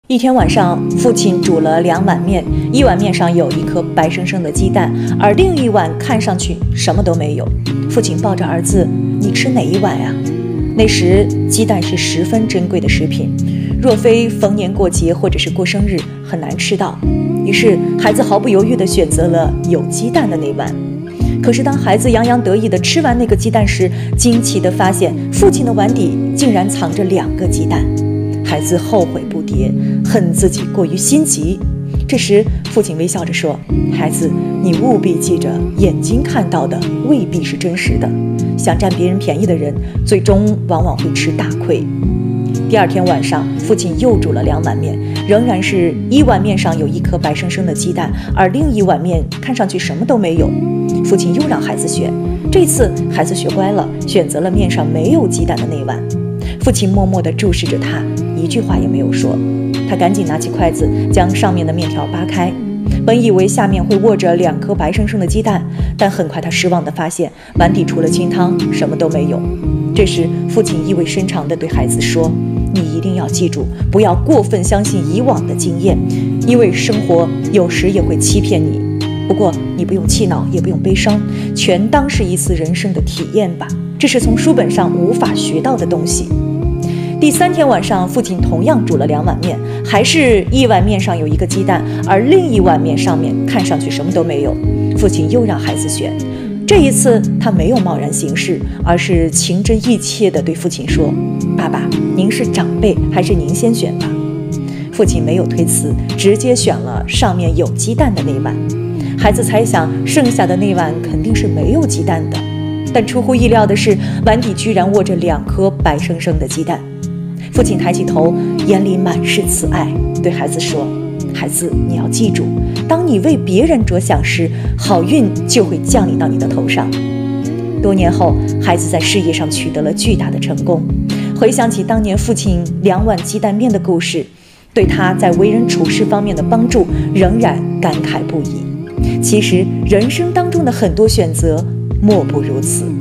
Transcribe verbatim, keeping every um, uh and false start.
一天晚上，父亲煮了两碗面，一碗面上有一颗白生生的鸡蛋，而另一碗看上去什么都没有。父亲抱着儿子：“你吃哪一碗呀？”那时鸡蛋是十分珍贵的食品，若非逢年过节或者是过生日，很难吃到。于是孩子毫不犹豫地选择了有鸡蛋的那碗。可是当孩子洋洋得意地吃完那个鸡蛋时，惊奇地发现父亲的碗底竟然藏着两个鸡蛋。孩子后悔不迭，恨自己过于心急。这时父亲微笑着说：“孩子，你务必记着，眼睛看到的未必是真实的，想占别人便宜的人，最终往往会吃大亏。”第二天晚上，父亲又煮了两碗面，仍然是一碗面上有一颗白生生的鸡蛋，而另一碗面看上去什么都没有。父亲又让孩子选，这次孩子学乖了，选择了面上没有鸡蛋的那碗。父亲默默地注视着他，一句话也没有说。他赶紧拿起筷子，将上面的面条扒开。本以为下面会握着两颗白生生的鸡蛋，但很快他失望地发现碗底除了清汤什么都没有。这时父亲意味深长地对孩子说：“你一定要记住，不要过分相信以往的经验，因为生活有时也会欺骗你。不过你不用气恼，也不用悲伤，全当是一次人生的体验吧，这是从书本上无法学到的东西。”第三天晚上，父亲同样煮了两碗面，还是一碗面上有一个鸡蛋，而另一碗面上面看上去什么都没有。父亲又让孩子选，这一次他没有贸然行事，而是情真意切地对父亲说：“爸爸，您是长辈，还是您先选吧。”父亲没有推辞，直接选了上面有鸡蛋的那碗。孩子猜想剩下的那碗肯定是没有鸡蛋的，但出乎意料的是，碗底居然握着两颗白生生的鸡蛋。父亲抬起头，眼里满是慈爱，对孩子说：“孩子，你要记住，当你为别人着想时，好运就会降临到你的头上。”多年后，孩子在事业上取得了巨大的成功。回想起当年父亲两碗鸡蛋面的故事，对他在为人处事方面的帮助，仍然感慨不已。其实，人生当中的很多选择，莫不如此。